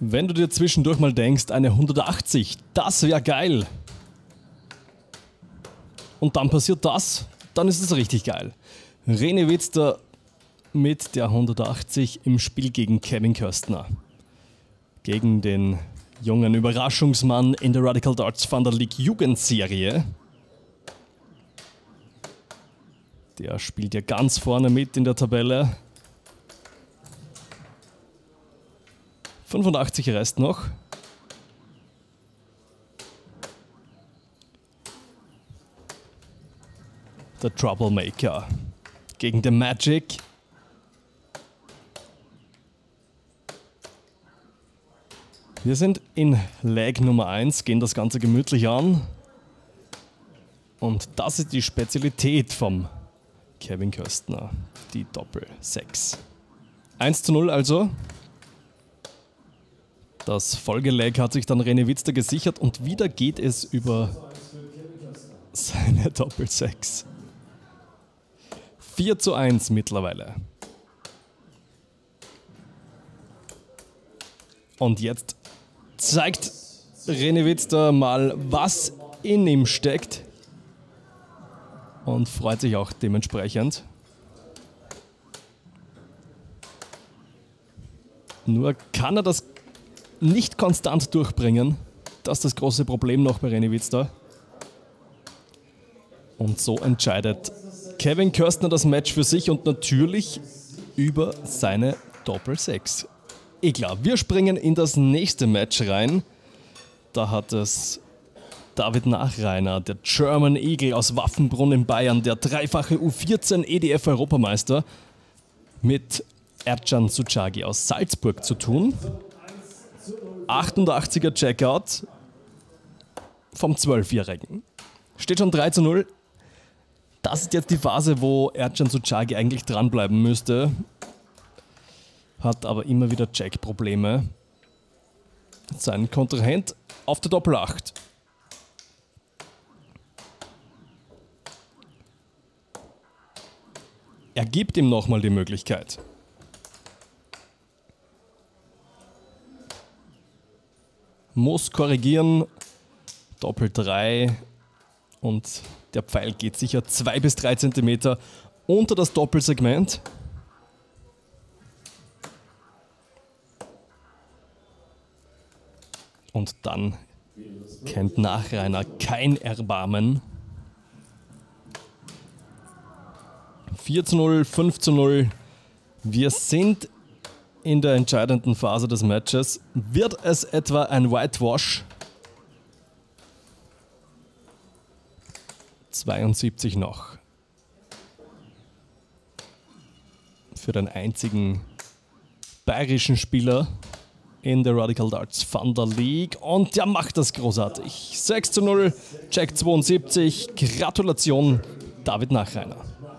Wenn du dir zwischendurch mal denkst, eine 180, das wäre geil. Und dann passiert das, dann ist es richtig geil. René Witzter mit der 180 im Spiel gegen Kevin Köstner. Gegen den jungen Überraschungsmann in der Radical Darts Thunder League Jugendserie. Der spielt ja ganz vorne mit in der Tabelle. 85 Rest noch. Der Troublemaker gegen den Magic. Wir sind in Leg Nummer 1, gehen das Ganze gemütlich an. Und das ist die Spezialität vom Kevin Köstner, die Doppel-6. 1:0 also. Das Folgeleg hat sich dann René Witzter gesichert und wieder geht es über seine Doppel-6. 4:1 mittlerweile. Und jetzt zeigt René Witzter mal, was in ihm steckt. Und freut sich auch dementsprechend. Nur kann er das nicht konstant durchbringen. Das ist das große Problem noch bei René Witzter. Und so entscheidet Kevin Köstner das Match für sich und natürlich über seine Doppel-6. Klar, wir springen in das nächste Match rein. Da hat es David Nachreiner, der German Eagle aus Waffenbrunn in Bayern, der dreifache U14 EDF-Europameister, mit Ercan Suchagi aus Salzburg zu tun. 88er Checkout vom 12-Jährigen. Steht schon 3:0. Das ist jetzt die Phase, wo Ercan Suchagi eigentlich dranbleiben müsste. Hat aber immer wieder Check-Probleme. Sein Kontrahent auf der Doppel-8. Er gibt ihm nochmal die Möglichkeit. Muss korrigieren. Doppel-3. Und der Pfeil geht sicher 2 bis 3 cm unter das Doppelsegment. Und dann kennt Nachreiner kein Erbarmen. 4:0, 5:0. Wir sind in der entscheidenden Phase des Matches. Wird es etwa ein Whitewash? 72 noch. Für den einzigen bayerischen Spieler in der Radical Darts Thunder League. Und der macht das großartig. 6:0, Check 72. Gratulation, David Nachreiner.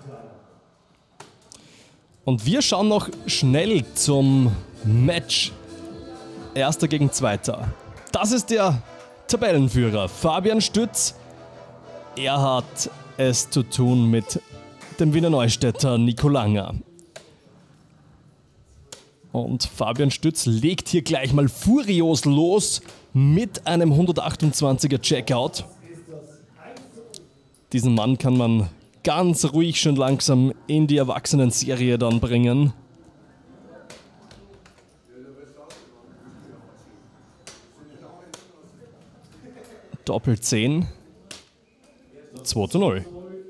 Und wir schauen noch schnell zum Match. Erster gegen Zweiter. Das ist der Tabellenführer Fabian Stütz. Er hat es zu tun mit dem Wiener Neustädter Nico Langer. Und Fabian Stütz legt hier gleich mal furios los mit einem 128er Checkout. Diesen Mann kann man ganz ruhig schon langsam in die Erwachsenen-Serie dann bringen. Doppel-10. 2:0.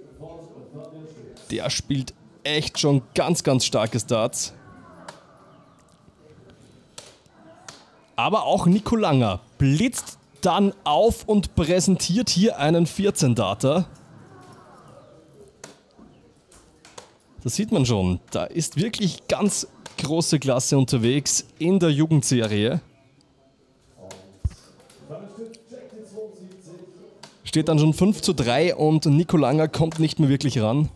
Der spielt echt schon ganz, ganz starke Darts. Aber auch Nico Langer blitzt dann auf und präsentiert hier einen 14-Darter. Das sieht man schon, da ist wirklich ganz große Klasse unterwegs in der Jugendserie. Steht dann schon 5:3 und Nico Langer kommt nicht mehr wirklich ran.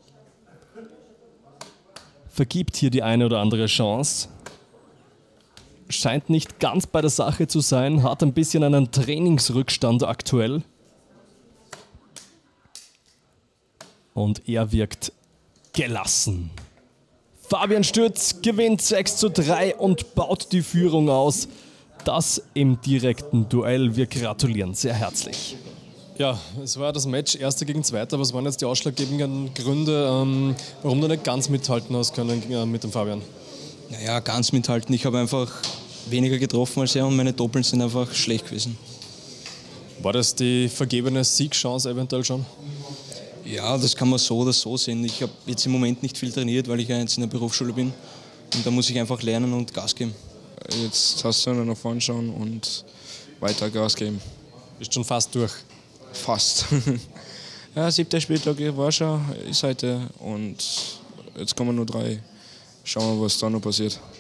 Vergibt hier die eine oder andere Chance. Scheint nicht ganz bei der Sache zu sein, hat ein bisschen einen Trainingsrückstand aktuell. Und er wirkt gelassen. Fabian Stütz gewinnt 6:3 und baut die Führung aus Das im direkten Duell. Wir gratulieren sehr herzlich. Ja, es war das Match Erster gegen Zweiter. Was waren jetzt die ausschlaggebenden Gründe, warum du nicht ganz mithalten hast können mit dem Fabian? Naja, ganz mithalten. Ich habe einfach weniger getroffen als er und meine Doppeln sind einfach schlecht gewesen. War das die vergebene Siegchance eventuell schon? Ja, das kann man so oder so sehen. Ich habe jetzt im Moment nicht viel trainiert, weil ich ja jetzt in der Berufsschule bin. Und da muss ich einfach lernen und Gas geben. Jetzt hast du nur nach vorne schauen und weiter Gas geben. Bist schon fast durch? Fast. Ja, 7. Spieltag war schon, ist heute und jetzt kommen nur 3. Schauen wir, was da noch passiert.